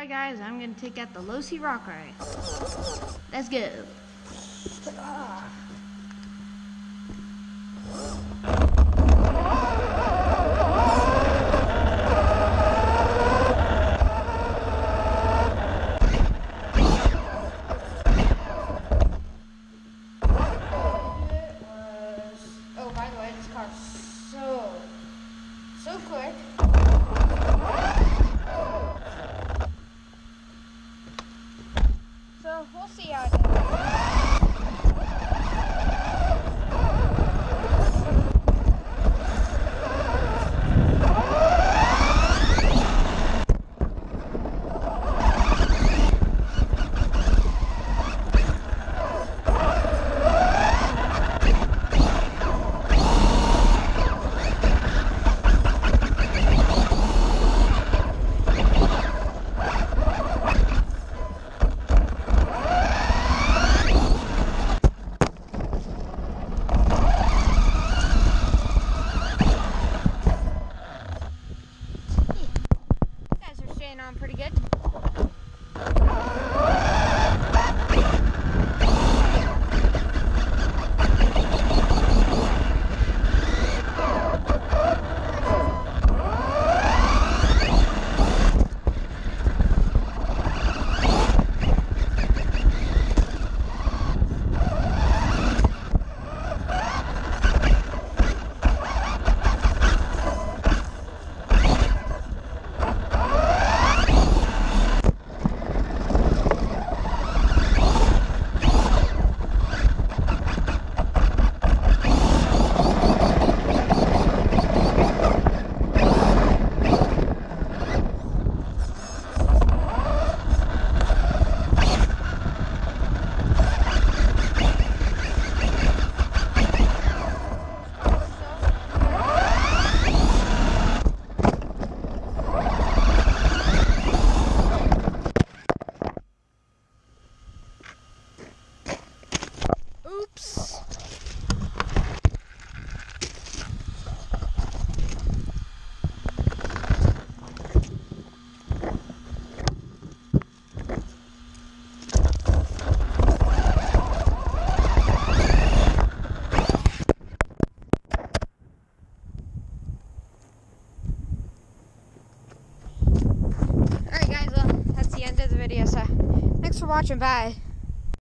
Alright guys, I'm gonna take out the losi rock ride. Let's go. Oh, by the way, this car's so quick. So we'll see how it is. On pretty good. Oops. Alright guys, well, that's the end of the video, so thanks for watching, bye.